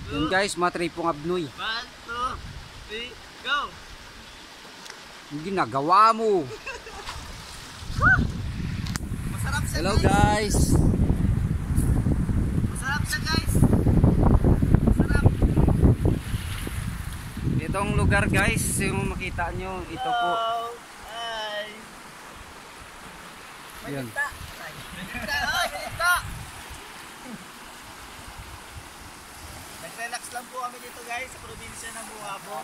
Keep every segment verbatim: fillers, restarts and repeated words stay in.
Yun guys, matry pong abnoy. One, two, three, go! Yung ginagawa mo. Masarap siya. Hello guys. Masarap siya guys. Masarap. Itong lugar guys, yung makita nyo, ito po. Ay. Yan. Manita. Manita. Oh, manita. Nag-relax lang po kami dito guys sa probinsya ng Buhabong.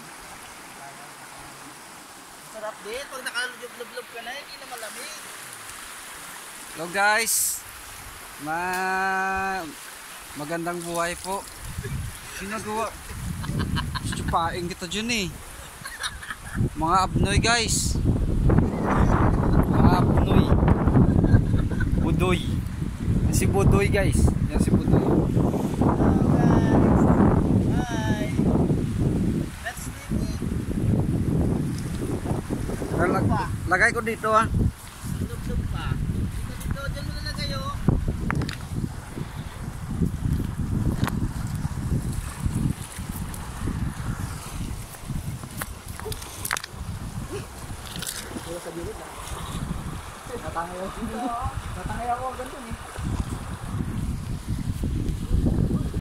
Masarap din. Pag nakalublob-lob ka na, hindi na malamig. Hello guys. Ma magandang buhay po. Sinagawa. Chupain kita dyan eh. Mga abnoy guys. Mga abnoy. Budoy. Si Budoy guys. Yan si Budoy. Hi. Let's live it. Lag lagay ko dito ah. Lub-lub pa. Dito, dito. Diyan mo nalagay oh. Sa gilid ah. Natangay ako. Natangay ako ganito eh.